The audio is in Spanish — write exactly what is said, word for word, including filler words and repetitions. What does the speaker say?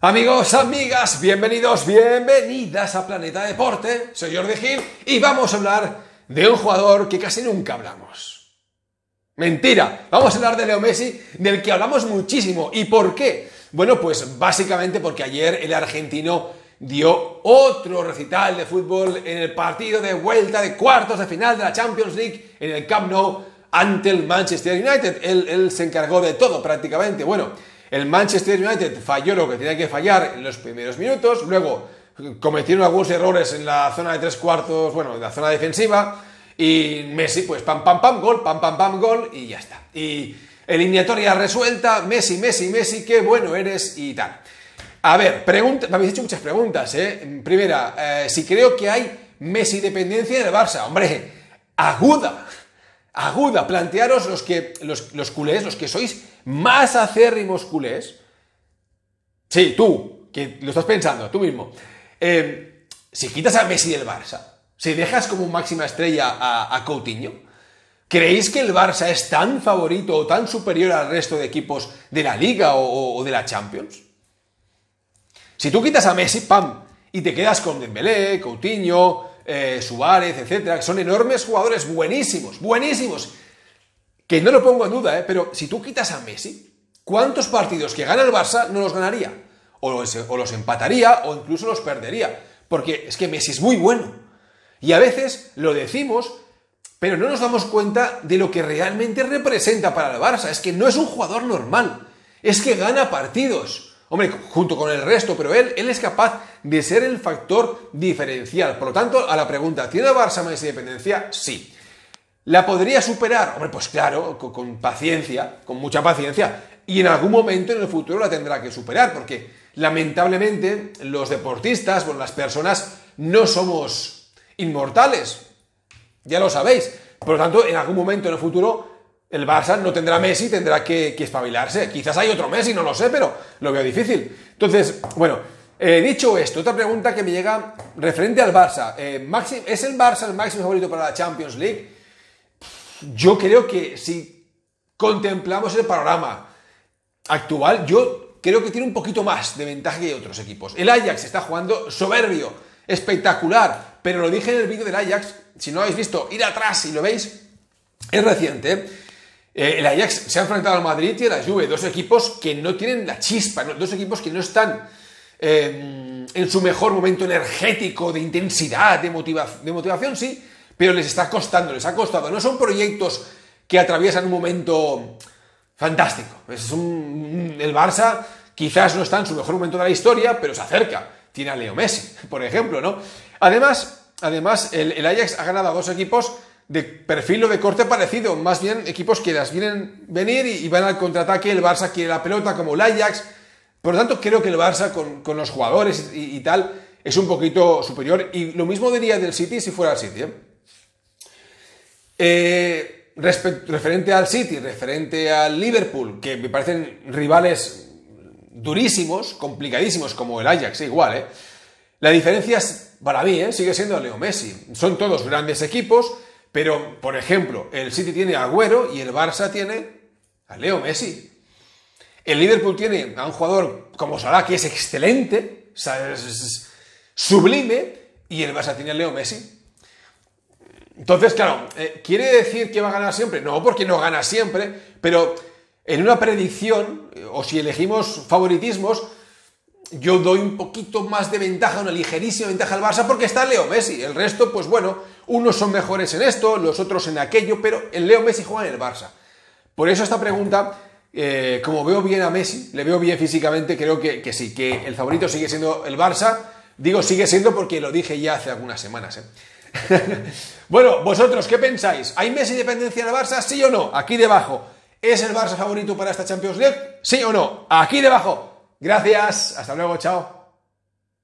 Amigos, amigas, bienvenidos, bienvenidas a Planeta Deporte. Soy Jordi Gil y vamos a hablar de un jugador que casi nunca hablamos. Mentira, vamos a hablar de Leo Messi, del que hablamos muchísimo. ¿Y por qué? Bueno, pues básicamente porque ayer el argentino dio otro recital de fútbol en el partido de vuelta de cuartos de final de la Champions League en el Camp Nou ante el Manchester United. Él, él se encargó de todo prácticamente. Bueno, el Manchester United falló lo que tenía que fallar en los primeros minutos, luego cometieron algunos errores en la zona de tres cuartos, bueno, en la zona defensiva, y Messi, pues pam, pam, pam, gol, pam, pam, pam, gol, y ya está. Y eliminatoria resuelta, Messi, Messi, Messi, qué bueno eres, y tal. A ver, pregunta, me habéis hecho muchas preguntas, ¿eh? Primera, eh, si creo que hay Messi dependencia del Barça. Hombre, aguda. Aguda, plantearos los que los, los culés, los que sois más acérrimos culés. Sí, tú, que lo estás pensando, tú mismo. Eh, si quitas a Messi del Barça, si dejas como máxima estrella a, a Coutinho, ¿creéis que el Barça es tan favorito o tan superior al resto de equipos de la Liga o, o de la Champions? Si tú quitas a Messi, pam, y te quedas con Dembélé, Coutinho, Eh, Suárez, etcétera, que son enormes jugadores, buenísimos, buenísimos, que no lo pongo en duda, ¿eh? Pero si tú quitas a Messi, ¿cuántos partidos que gana el Barça no los ganaría? O los, o los empataría o incluso los perdería, porque es que Messi es muy bueno. Y a veces lo decimos, pero no nos damos cuenta de lo que realmente representa para el Barça. Es que no es un jugador normal, es que gana partidos. Hombre, junto con el resto, pero él, él es capaz de ser el factor diferencial. Por lo tanto, a la pregunta, ¿tiene el Barça Messi dependencia? Sí. ¿La podría superar? Hombre, pues claro, con, con paciencia, con mucha paciencia. Y en algún momento en el futuro la tendrá que superar, porque lamentablemente los deportistas, bueno, las personas, no somos inmortales. Ya lo sabéis. Por lo tanto, en algún momento en el futuro el Barça no tendrá Messi, tendrá que, que espabilarse. Quizás hay otro Messi, no lo sé, pero lo veo difícil. Entonces, bueno, eh, dicho esto, otra pregunta que me llega referente al Barça. Eh, máximo, ¿es el Barça el máximo favorito para la Champions League? Yo creo que si contemplamos el panorama actual, yo creo que tiene un poquito más de ventaja que otros equipos. El Ajax está jugando soberbio, espectacular, pero lo dije en el vídeo del Ajax, si no lo habéis visto, ir atrás y lo veis, es reciente, ¿eh? Eh, el Ajax se ha enfrentado al Madrid y a la Juve, dos equipos que no tienen la chispa, ¿no? Dos equipos que no están eh, en su mejor momento energético, de intensidad, de, motiva de motivación, sí, pero les está costando, les ha costado. No son proyectos que atraviesan un momento fantástico. Es un, el Barça quizás no está en su mejor momento de la historia, pero se acerca. Tiene a Leo Messi, por ejemplo, ¿no? Además, además el, el Ajax ha ganado a dos equipos de perfil o de corte parecido, más bien equipos que las vienen venir y, y van al contraataque. El Barça quiere la pelota como el Ajax, por lo tanto creo que el Barça con, con los jugadores y, y tal es un poquito superior, y lo mismo diría del City si fuera el City, ¿eh? Eh, referente al City, referente al Liverpool, que me parecen rivales durísimos, complicadísimos, como el Ajax, igual, ¿eh? La diferencia es, para mí, ¿eh? sigue siendo Leo Messi. Son todos grandes equipos, pero, por ejemplo, el City tiene a Agüero y el Barça tiene a Leo Messi. El Liverpool tiene a un jugador como Salah, que es excelente, es sublime, y el Barça tiene a Leo Messi. Entonces, claro, eh, ¿quiere decir que va a ganar siempre? No, porque no gana siempre, pero en una predicción, o si elegimos favoritismos, yo doy un poquito más de ventaja, una ligerísima ventaja al Barça, porque está Leo Messi. El resto, pues bueno, unos son mejores en esto, los otros en aquello, pero el Leo Messi juega en el Barça. Por eso esta pregunta, eh, como veo bien a Messi, le veo bien físicamente, creo que, que sí, que el favorito sigue siendo el Barça. Digo sigue siendo porque lo dije ya hace algunas semanas, ¿eh? Bueno, vosotros, ¿qué pensáis? ¿Hay Messi dependencia en el Barça? ¿Sí o no? Aquí debajo. ¿Es el Barça favorito para esta Champions League? ¿Sí o no? Aquí debajo. Gracias, hasta luego, chao.